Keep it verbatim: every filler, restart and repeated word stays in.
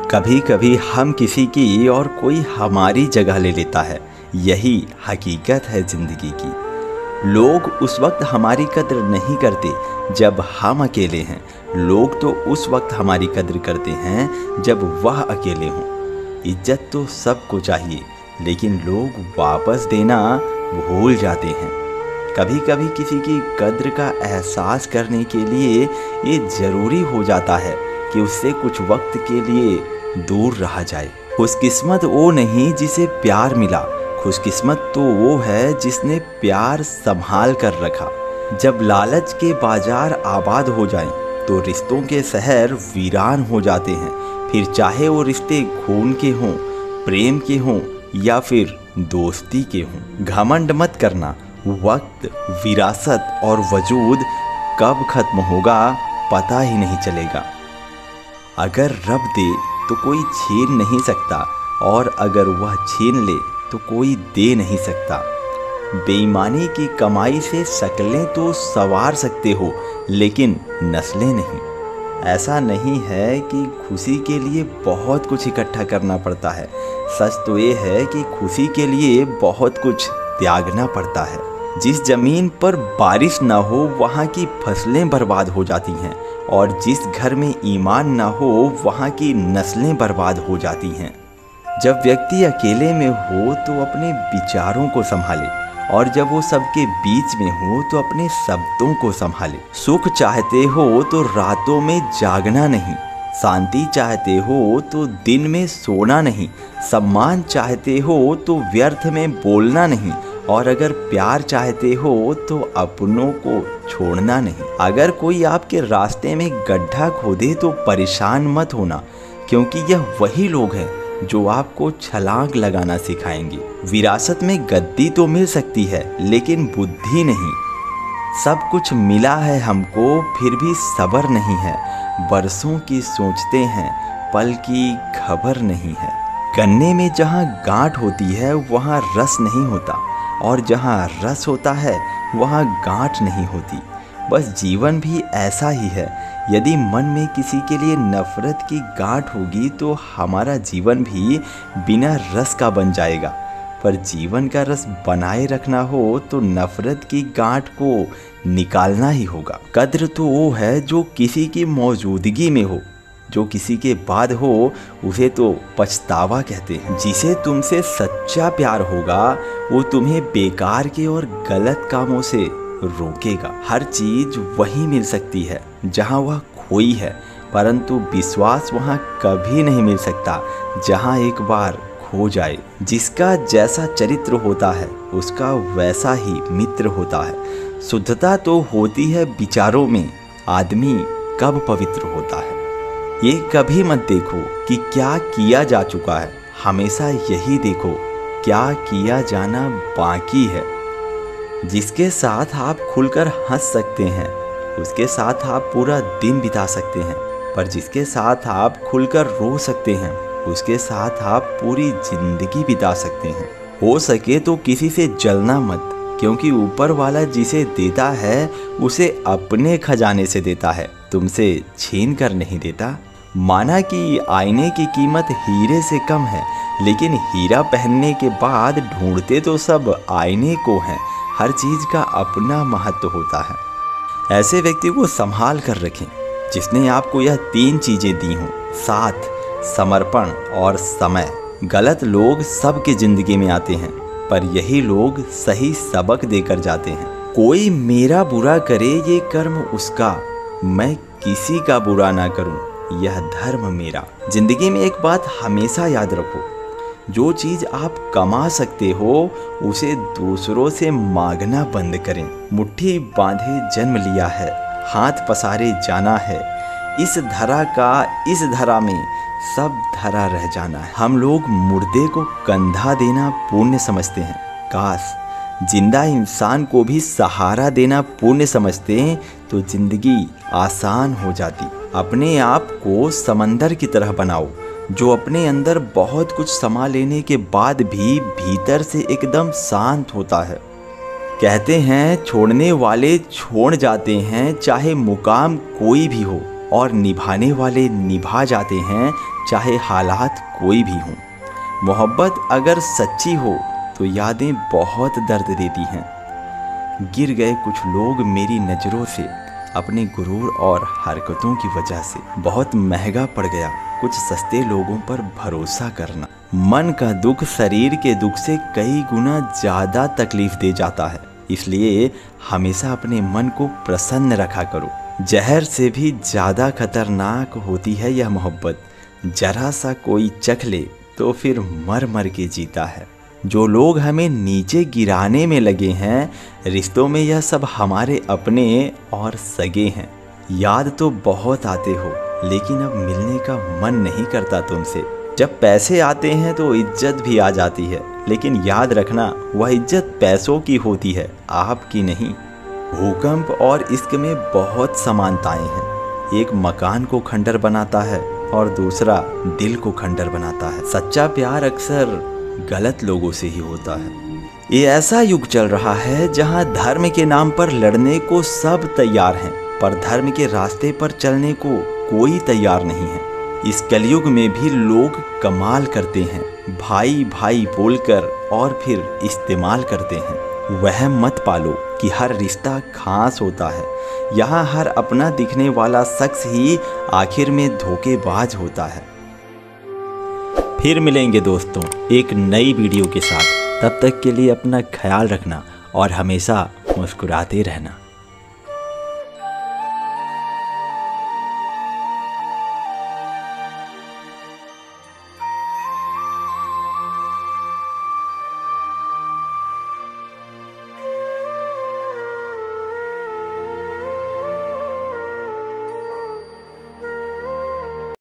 कभी कभी हम किसी की और कोई हमारी जगह ले लेता है। यही हकीकत है ज़िंदगी की। लोग उस वक्त हमारी कद्र नहीं करते जब हम अकेले हैं। लोग तो उस वक्त हमारी कद्र करते हैं जब वह अकेले हों। इज्जत तो सबको चाहिए, लेकिन लोग वापस देना भूल जाते हैं। कभी कभी किसी की कद्र का एहसास करने के लिए ये ज़रूरी हो जाता है कि उससे कुछ वक्त के लिए दूर रहा जाए। खुशकिस्मत वो नहीं जिसे प्यार मिला, खुशकिस्मत तो वो है जिसने प्यार संभाल कर रखा। जब लालच के बाजार आबाद हो जाएं, तो रिश्तों के शहर वीरान हो जाते हैं। फिर चाहे वो रिश्ते खून के हों, प्रेम के हों या फिर दोस्ती के हों। घमंड मत करना, वक्त, विरासत और वजूद कब खत्म होगा पता ही नहीं चलेगा। अगर रब दे तो कोई छीन नहीं सकता, और अगर वह छीन ले तो कोई दे नहीं सकता। बेईमानी की कमाई से शक्लें तो संवार सकते हो, लेकिन नस्लें नहीं। ऐसा नहीं है कि खुशी के लिए बहुत कुछ इकट्ठा करना पड़ता है। सच तो ये है कि खुशी के लिए बहुत कुछ त्यागना पड़ता है। जिस जमीन पर बारिश ना हो वहाँ की फसलें बर्बाद हो जाती हैं, और जिस घर में ईमान ना हो वहाँ की नस्लें बर्बाद हो जाती हैं। जब व्यक्ति अकेले में हो तो अपने विचारों को संभाले, और जब वो सबके बीच में हो तो अपने शब्दों को संभाले। सुख चाहते हो तो रातों में जागना नहीं, शांति चाहते हो तो दिन में सोना नहीं, सम्मान चाहते हो तो व्यर्थ में बोलना नहीं, और अगर प्यार चाहते हो तो अपनों को छोड़ना नहीं। अगर कोई आपके रास्ते में गड्ढा खोदे तो परेशान मत होना, क्योंकि यह वही लोग हैं जो आपको छलांग लगाना सिखाएंगे। विरासत में गद्दी तो मिल सकती है, लेकिन बुद्धि नहीं। सब कुछ मिला है हमको, फिर भी सब्र नहीं है। बरसों की सोचते हैं, पल की खबर नहीं है। गन्ने में जहाँ गांठ होती है वहाँ रस नहीं होता, और जहाँ रस होता है वहाँ गांठ नहीं होती। बस जीवन भी ऐसा ही है। यदि मन में किसी के लिए नफ़रत की गांठ होगी तो हमारा जीवन भी बिना रस का बन जाएगा। पर जीवन का रस बनाए रखना हो तो नफ़रत की गांठ को निकालना ही होगा। कद्र तो वो है जो किसी की मौजूदगी में हो, जो किसी के बाद हो उसे तो पछतावा कहते हैं। जिसे तुमसे सच्चा प्यार होगा वो तुम्हें बेकार के और गलत कामों से रोकेगा। हर चीज़ वहीं मिल सकती है जहां वह खोई है, परंतु विश्वास वहां कभी नहीं मिल सकता जहां एक बार खो जाए। जिसका जैसा चरित्र होता है उसका वैसा ही मित्र होता है। शुद्धता तो होती है विचारों में, आदमी कब पवित्र होता है। ये कभी मत देखो कि क्या किया जा चुका है, हमेशा यही देखो क्या किया जाना बाकी है। जिसके साथ आप खुलकर हंस सकते हैं उसके साथ आप पूरा दिन बिता सकते हैं, पर जिसके साथ आप खुलकर रो सकते हैं उसके साथ आप पूरी जिंदगी बिता सकते हैं। हो सके तो किसी से जलना मत, क्योंकि ऊपर वाला जिसे देता है उसे अपने खजाने से देता है, तुमसे छीन कर नहीं देता। माना कि आईने की कीमत हीरे से कम है, लेकिन हीरा पहनने के बाद ढूंढते तो सब आईने को हैं। हर चीज़ का अपना महत्व होता है। ऐसे व्यक्ति को संभाल कर रखें जिसने आपको यह तीन चीज़ें दी हों, साथ, समर्पण और समय। गलत लोग सबकी ज़िंदगी में आते हैं, पर यही लोग सही सबक देकर जाते हैं। कोई मेरा बुरा करे ये कर्म उसका, मैं किसी का बुरा ना करूं यह धर्म मेरा। जिंदगी में एक बात हमेशा याद रखो, जो चीज़ आप कमा सकते हो उसे दूसरों से मांगना बंद करें। मुट्ठी बांधे जन्म लिया है, हाथ पसारे जाना है। इस धरा का इस धरा में सब धरा रह जाना है। हम लोग मुर्दे को कंधा देना पुण्य समझते हैं, काश जिंदा इंसान को भी सहारा देना पुण्य समझते हैं तो जिंदगी आसान हो जाती। अपने आप को समंदर की तरह बनाओ जो अपने अंदर बहुत कुछ समा लेने के बाद भी भीतर से एकदम शांत होता है। कहते हैं छोड़ने वाले छोड़ जाते हैं चाहे मुकाम कोई भी हो, और निभाने वाले निभा जाते हैं चाहे हालात कोई भी हों। मोहब्बत अगर सच्ची हो तो यादें बहुत दर्द देती हैं। गिर गए कुछ लोग मेरी नज़रों से अपने गुरूर और हरकतों की वजह से। बहुत महंगा पड़ गया कुछ सस्ते लोगों पर भरोसा करना। मन का दुख शरीर के दुख से कई गुना ज़्यादा तकलीफ दे जाता है, इसलिए हमेशा अपने मन को प्रसन्न रखा करो। जहर से भी ज़्यादा खतरनाक होती है यह मोहब्बत। जरा सा कोई चख ले तो फिर मर मर के जीता है। जो लोग हमें नीचे गिराने में लगे हैं, रिश्तों में यह सब हमारे अपने और सगे हैं। याद तो बहुत आते हो, लेकिन अब मिलने का मन नहीं करता तुमसे। जब पैसे आते हैं तो इज्जत भी आ जाती है, लेकिन याद रखना वह इज्जत पैसों की होती है, आपकी नहीं। भूकंप और इश्क में बहुत समानताएं हैं। एक मकान को खंडर बनाता है और दूसरा दिल को खंडर बनाता है। सच्चा प्यार अक्सर गलत लोगों से ही होता है। ये ऐसा युग चल रहा है जहां धर्म के नाम पर लड़ने को सब तैयार हैं, पर धर्म के रास्ते पर चलने को कोई तैयार नहीं है। इस कलयुग में भी लोग कमाल करते हैं, भाई भाई बोलकर और फिर इस्तेमाल करते हैं। वह मत पालो कि हर रिश्ता खास होता है। यहाँ हर अपना दिखने वाला शख्स ही आखिर में धोखेबाज होता है। फिर मिलेंगे दोस्तों एक नई वीडियो के साथ। तब तक के लिए अपना ख्याल रखना और हमेशा मुस्कुराते रहना।